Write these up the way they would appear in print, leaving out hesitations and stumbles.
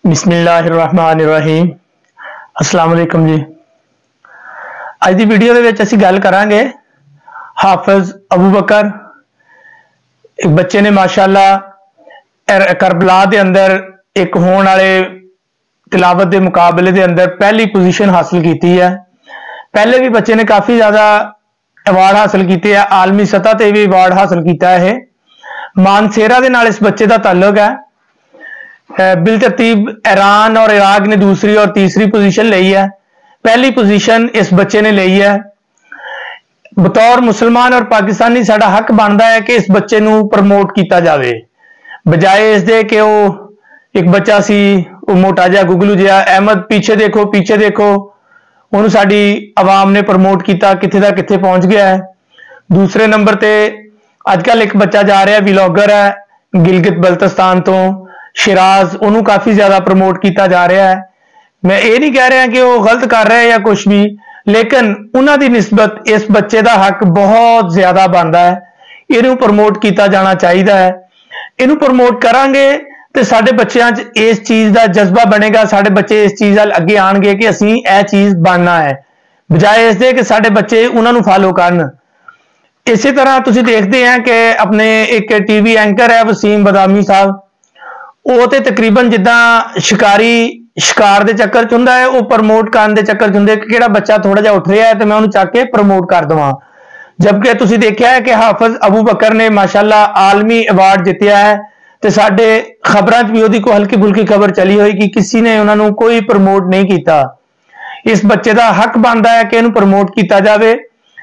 बिस्मिल्लाहिर्रहमानिर्रहीम। अस्सलाम वालेकुम जी। आज की वीडियो असीं गल करांगे हाफिज अबू बकर। एक बच्चे ने माशाअल्लाह करबला के अंदर एक होने वाले तिलावत के मुकाबले के अंदर पहली पोजीशन हासिल की है। पहले भी बच्चे ने काफ़ी ज़्यादा अवार्ड हासिल किए हैं, आलमी सतह पर भी अवार्ड हासिल किया है। मानसेरा के नाल इस बच्चे का ताल्लुक है। बिलतरतीब ईरान और इराक ने दूसरी और तीसरी पोजीशन ली है। पहली पोजीशन इस बच्चे ने ली है। बतौर मुसलमान और पाकिस्तानी साडा हक बनता है कि इस बच्चे को प्रमोट किया जाए, बजाए इसके कि वो एक बच्चा सी मोटा जहा गुगलू जहा अहमद पीछे देखो उन्होंने साडी आवाम ने प्रमोट किया, कित्थे दा कित्थे पहुंच गया है। दूसरे नंबर पर अजकल एक बच्चा जा रहा है, व्लॉगर है गिलगित बल्तिस्तान तो शिराज, उन्होंने काफ़ी ज़्यादा प्रमोट किया जा रहा है। मैं ये नहीं कह रहा कि वो गलत कर रहे हैं या कुछ भी, लेकिन उन्होंने निस्बत इस बच्चे का हक बहुत ज़्यादा बनता है। इनू प्रमोट किया जाना चाहिए है। इनू प्रमोट करांगे तो साडे बच्चों इस चीज़ का जज्बा बनेगा, साडे बच्चे इस चीज़ आगे आएंगे कि असीं यह चीज़ बनना है, बजाय इसके कि साडे बच्चे उन्होंने फॉलो करन। इसी तरह तुसीं देखते हैं कि अपने एक टीवी एंकर है वसीम बदामी साहब, वो तो तकरीबन जिदा शिकार के चक्कर च हुंदा है, वो प्रमोट करने के चक्कर च हुंदे कि किहड़ा बच्चा थोड़ा जिहा उठ रहा है तो मैं उन्होंने चक के प्रमोट कर देवां। जबकि तुसीं देखिया है कि हाफिज अबू बकर ने माशाअल्लाह आलमी अवार्ड जितया है, तो साडे खबरों भी उसकी कोई हल्की फुल्की खबर चली हुई कि किसी ने उन्होंने कोई प्रमोट नहीं किया। इस बच्चे का हक बनता है कि इन्हूं प्रमोट किया जाए।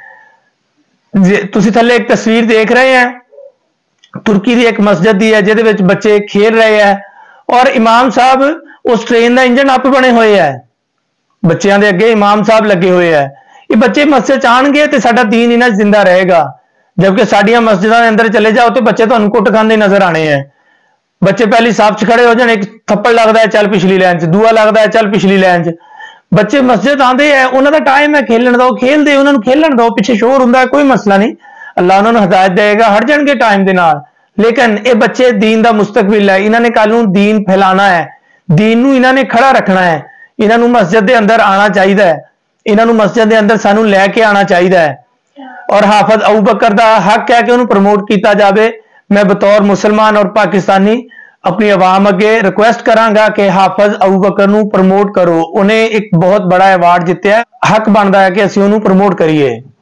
तुसीं थल्ले एक तस्वीर देख रहे हैं तुर्की की एक मस्जिद की है, जिहदे बच्चे खेल रहे हैं और इमाम साहब उस ट्रेन का इंजन आप बने हुए है। बच्चों के अगे इमाम साहब लगे हुए है। ये बच्चे मस्जिद आएंगे तो साडा दीन इन्हां जिंदा रहेगा। जबकि साडियां मस्जिदों के अंदर चले जाओ तो बच्चे तुहानूं कुट खांदे नजर आने हैं। बच्चे पहली साफ च खड़े हो जाने, एक थप्पड़ लगता है चल पिछली लाइन च, दूआ लगता है चल पिछली लाइन च। बच्चे मस्जिद आते हैं, उन्होंने टाइम है खेलने का, खेलते उन्होंने खेलन दो, पिछे शोर होंगे कोई मसला नहीं, अल्लाह उन्होंने हदायत देगा, हट जाएंगे टाइम के नाल। लेकिन ये बच्चे दीन का मुस्तकबिल है, इन्होंने कल नूं दीन फैलाना है, दीन नूं इन्होंने खड़ा रखना है। इन्होंने मस्जिद के अंदर आना चाहिए है, इन्होंने मस्जिद के अंदर सानू लैके आना चाहिए है। और हाफिज अबू बकर का हक है कि उन्होंने प्रमोट किया जाए। मैं बतौर मुसलमान और पाकिस्तानी अपनी आवाम अगे रिक्वेस्ट करांगा कि हाफिज अबू बकर नूं प्रमोट करो। उन्हें एक बहुत बड़ा अवार्ड जितया, हक बनता है कि असीं उन्होंने प्रमोट करिए।